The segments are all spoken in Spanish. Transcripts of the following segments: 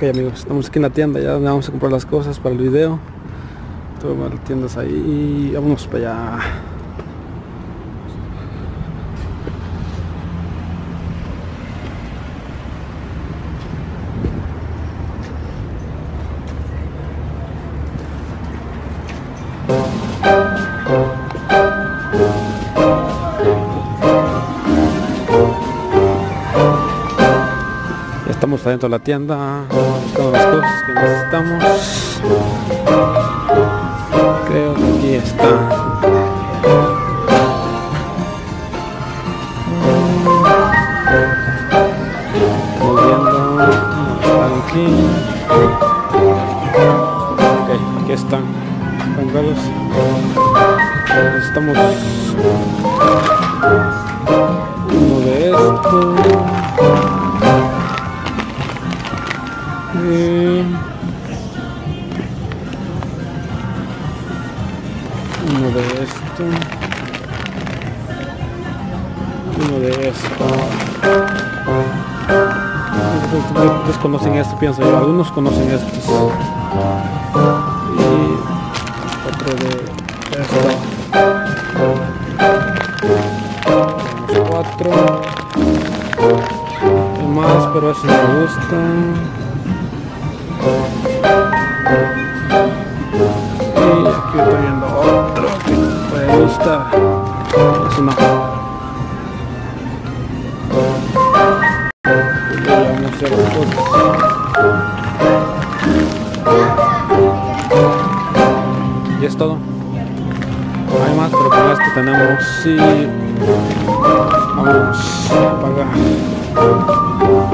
Ok amigos, estamos aquí en la tienda, ya vamos a comprar las cosas para el video. Todas las tiendas ahí y vámonos para allá. Estamos adentro de la tienda buscando las cosas que necesitamos. Creo que aquí está. Estamos viendo. Están aquí. Ok, aquí están. Pañuelos. Necesitamos uno de estos. Uno de esto, uno de esto. Ustedes conocen esto, pienso yo. Algunos conocen estos. Y otro de esto. Tenemos 4. Hay más, pero esos me gustan. Y aquí estoy viendo otro que me puede gustar. Eso no. Ya vamos a hacer las cosas. Y es todo. Hay más, pero con esto tenemos. Sí. Vamos a apagar.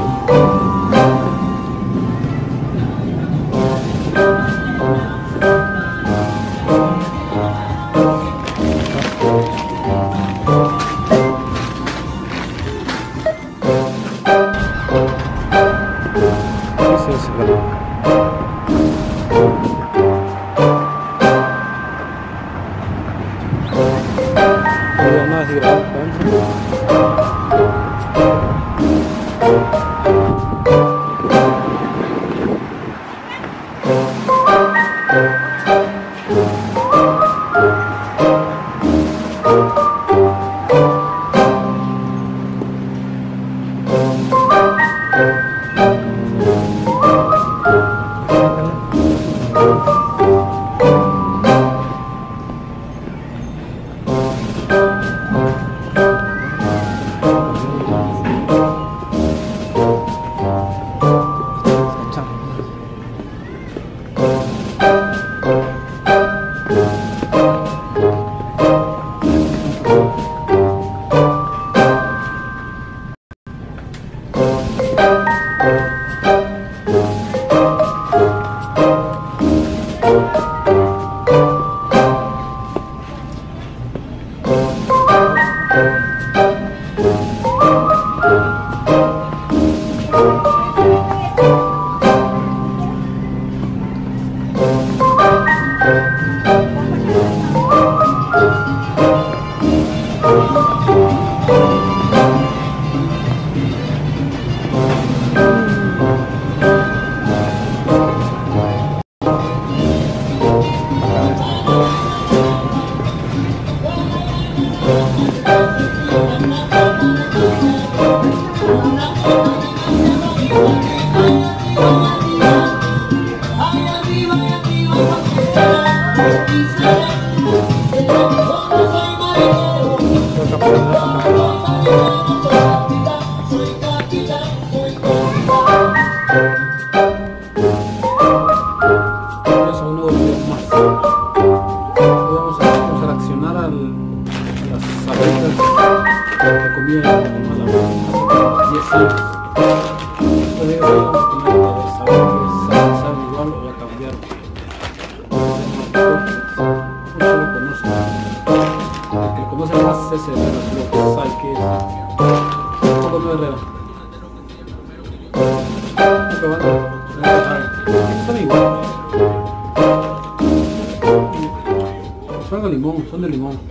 Son de limón, son de limón.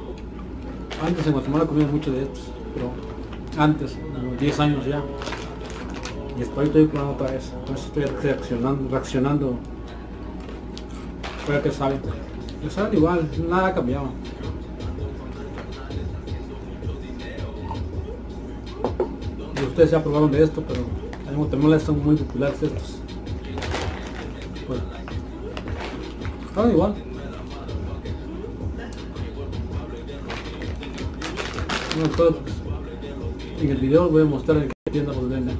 Antes en Guatemala comíamos mucho de estos, pero antes, unos 10 años ya. Y después estoy probando otra vez. Entonces estoy reaccionando. Espero que saben. Que saben igual, nada ha cambiado. Y ustedes ya probaron de esto, pero en Guatemala son muy populares estos. Bueno, saben igual. Bueno, entonces, en el video voy a mostrar en qué tienda los venden.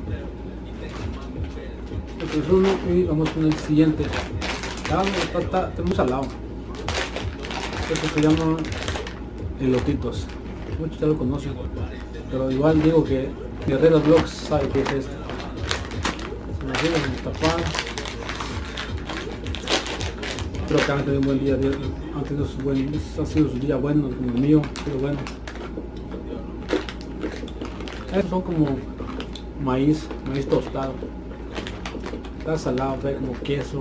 Este es uno y vamos con el siguiente. Está muy salado. Este se llama elotitos. Muchos ya lo conocen, pero igual digo que Guerrero Vlogs sabe qué es esto. Se me ayuda a destapar. Espero que han tenido un buen día. Ha sido su día bueno, como el mío, pero bueno. Estos son como maíz tostado. Está salado, trae como queso.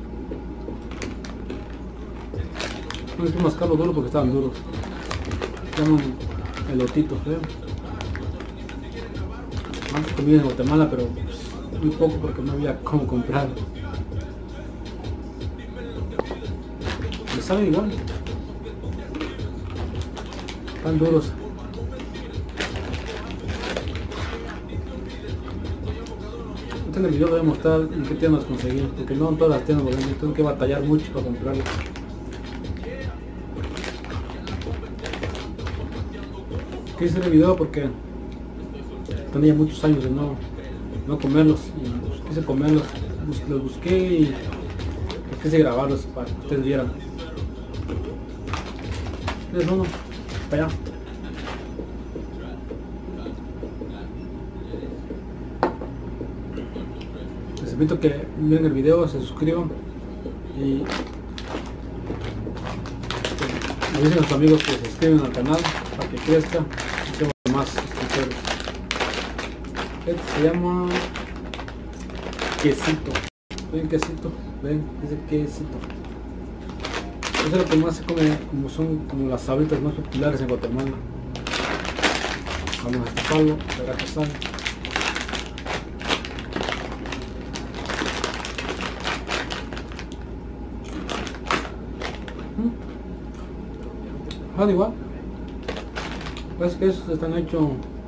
No es que mascarlo duro porque estaban duros. Se llaman elotitos, creo. Antes comí en Guatemala, pero pues, muy poco porque no había cómo comprar. Me saben igual. Están duros. En el video voy a mostrar en qué tiendas conseguí, porque no en todas las tiendas lo venden, tengo que batallar mucho para comprarlo. Quise hacer el video porque tenía muchos años de no comerlos y pues, quise comerlos, los busqué y quise grabarlos para que ustedes vieran. Es uno, para allá. Les invito a que miren el video, se suscriban y me dicen a sus amigos que se suscriban al canal para que crezca y tengamos más suscriptores. Este se llama quesito. ¿Ven quesito? ¿Ven? Dice quesito. Eso es lo que más se come, como son como las sabritas más populares en Guatemala. Vamos a destaparlo, para que sale. Igual, pues que esos están hechos,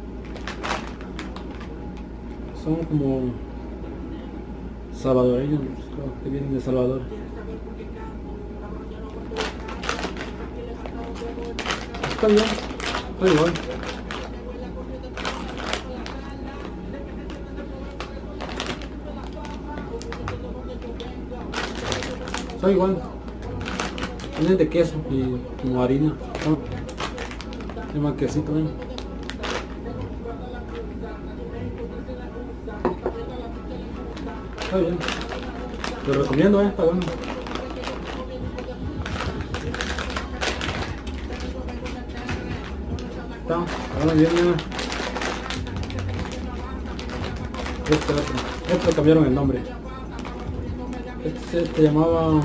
son como salvadoreños, creo que vienen de Salvador. Está bien, está igual. Está igual. Vienen de queso y como harina. Se llama quesito, ¿eh? Está bien. Lo recomiendo, está bueno. Está bien, mira. Este lo cambiaron el nombre. Este se llamaba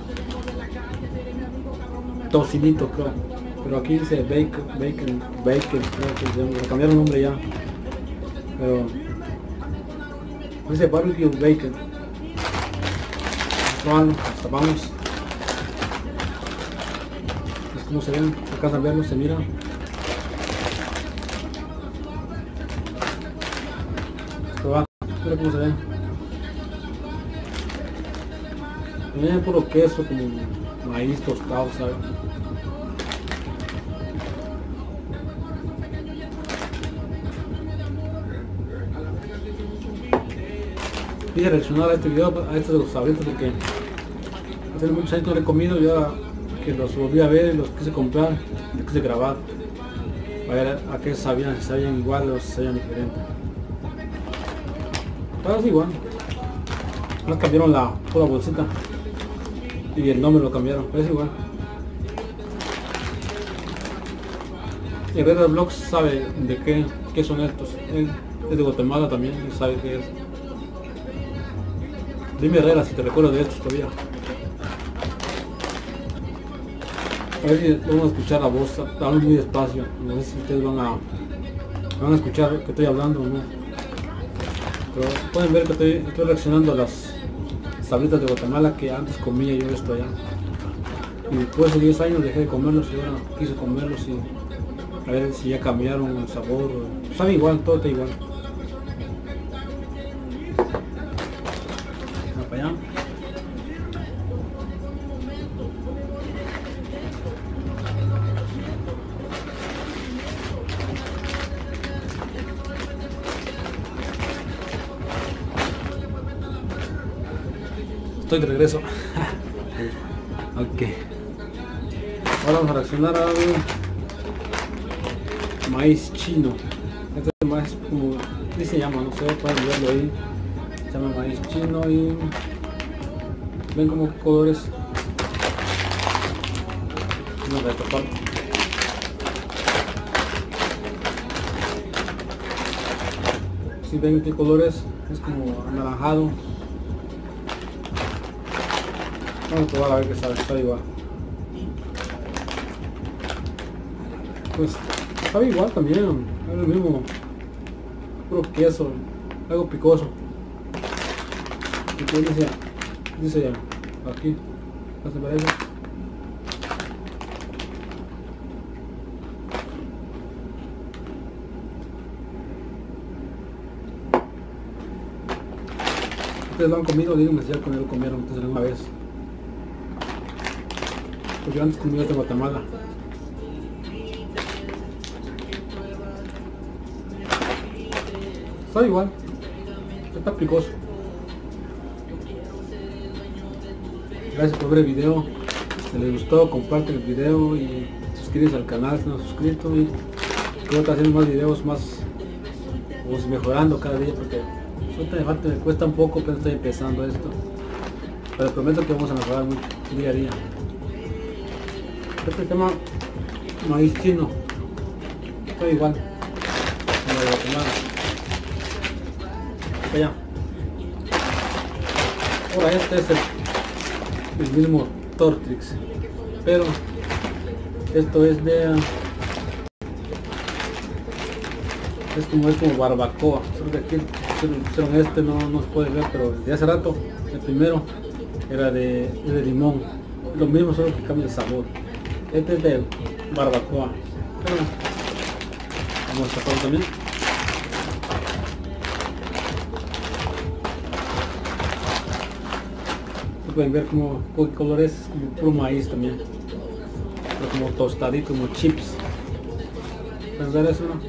tocinito, creo, pero aquí dice bacon, creo que le cambiaron el nombre ya, pero dice barbecue bacon. Bueno, hasta vamos. Es como se ven, acá al verlo se mira. Esto va, mira cómo se ve. También puro queso, como maíz tostado, ¿sabes? Quise reaccionar a este video, a estos de los sabritos, porque hace muchos años no lo he comido, ya que los volví a ver, los quise comprar, los quise grabar, a ver a qué sabían, si sabían igual o si sabían diferente. Pero es igual, nos cambiaron la pura bolsita y el nombre lo cambiaron, pero es igual. Y Guerrero Vlogs sabe de qué son estos, él es de Guatemala también, él sabe qué es. Dime Herrera si te recuerdo de estos todavía. A ver si vamos a escuchar la voz, hablo muy despacio, no sé si ustedes van a escuchar que estoy hablando o no. Pero pueden ver que estoy reaccionando a las sabritas de Guatemala que antes comía yo esto allá. Y después de 10 años dejé de comerlos y ahora quise comerlos y a ver si ya cambiaron el sabor. Sabe igual, todo está igual. Vamos para allá. Estoy de regreso. Ok. Ahora vamos a reaccionar a maíz chino. Este maíz como ¿qué se llama? No sé, pueden verlo ahí. Se llama maíz chino y ven como colores. Vamos a tapar. Si ven qué colores, es como anaranjado. Vamos a probar a ver qué sabe, está igual. Pues sabe igual también, es lo mismo, puro queso, algo picoso. ¿Y qué dice? Dice ya, aquí, ¿no se parece? Ustedes lo han comido, díganme si ya con él lo comieron ustedes alguna vez. Pues yo antes comí de Guatemala. Está igual, está picoso. Gracias por ver el video. Si les gustó, comparten el video y suscríbanse al canal si no han suscrito. Y creo que estar haciendo más videos, más mejorando cada día, porque me cuesta un poco, pero estoy empezando esto. Pero prometo que vamos a mejorar mucho día a día. Este se llama maíz chino. Está igual como de Guatemala. Allá. Ahora este es el mismo Tortrix, pero esto es como barbacoa. Solo que aquí hicieron este, no se puede ver, pero desde hace rato el primero era de limón. Lo mismo, solo que cambia el sabor. Este es de barbacoa, pero vamos a taparlo también. Pueden ver como el color es como puro maíz también, pero como tostadito, como chips. ¿Pueden ver eso, no?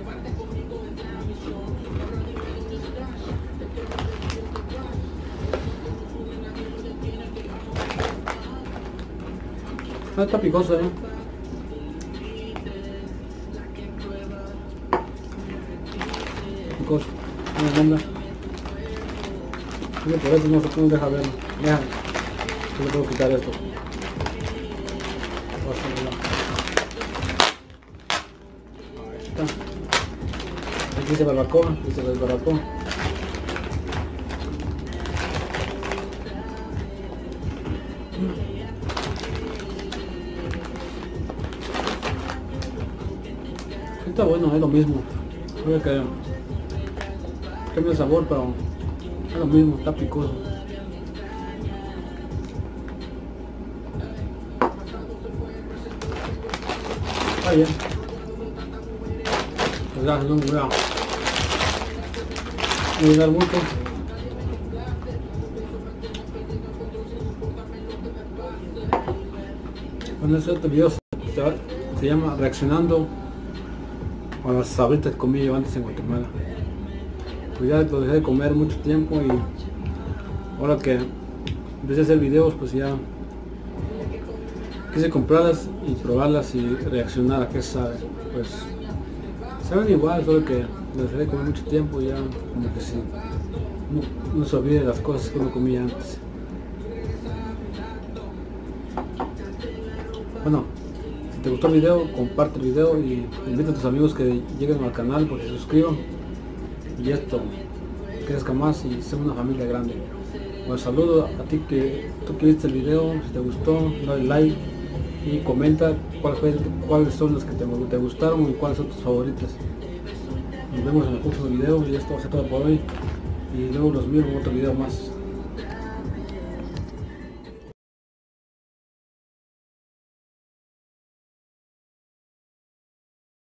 Ah, está picoso, ¿no? Picoso, no anda. Por eso no se deja verlo. Deja. Yo le puedo quitar esto. Ahí está. Aquí dice barbacoa, dice barbacoa. Está bueno, es lo mismo. Creo que cambia el sabor, pero es lo mismo, está picoso. Está bien. Pues gracias, no me voy a ayudar mucho. Bueno, este video se llama reaccionando a las sabritas que comí yo antes en Guatemala. Pues ya lo dejé de comer mucho tiempo y ahora que empecé a hacer videos, pues ya quise comprarlas y probarlas y reaccionar a qué sabe. Pues saben igual, solo que lo dejé de comer mucho tiempo y ya como que sí, no se olvide las cosas que uno comía antes. Bueno, si te gustó el video, comparte el video y invita a tus amigos que lleguen al canal porque se suscriban y esto crezca más y sea una familia grande. Bueno, saludo a ti que viste el video. Si te gustó, dale like y comenta cuáles son las que te gustaron y cuáles son tus favoritas. Nos vemos en el próximo video y esto va a ser todo por hoy. y luego los miro en otro video más.